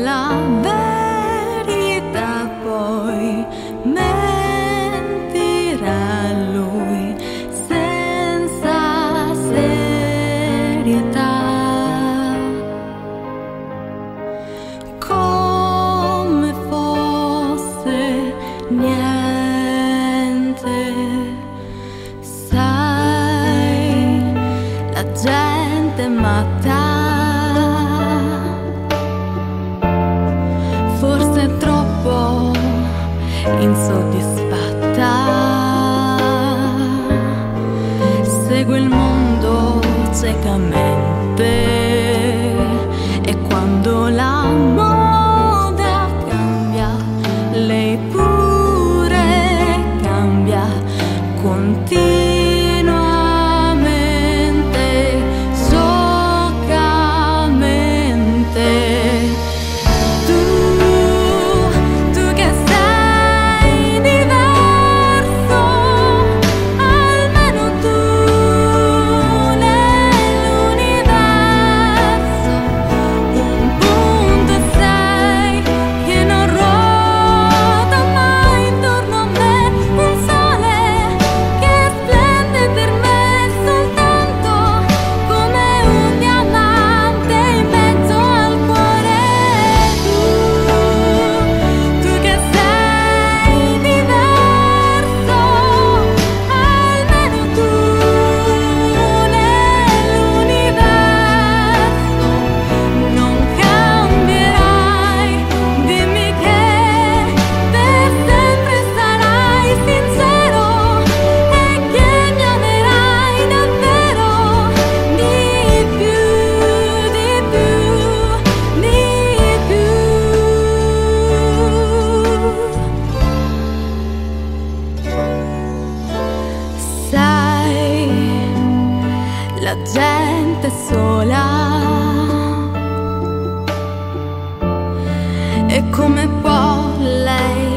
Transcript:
la verità poi mentirà lui senza serietà, come fosse niente. Sai, la gente matta, forse troppo insoddisfatta, segue il mondo ciecamente, e quando la moda cambia, lei pure cambia continuamente, scioccamente. Tu che sei diverso, almeno tu nell'universo, un punto sei che non ruota mai intorno a me, un sole che splende per me soltanto come un diamante in mezzo al cuore. Tu che sei diverso, almeno tu nell'universo, non cambierai, dimmi che per sempre sarai sincero e che mi amerai davvero di più, di più, di più. Sai, la gente sola, e come può lei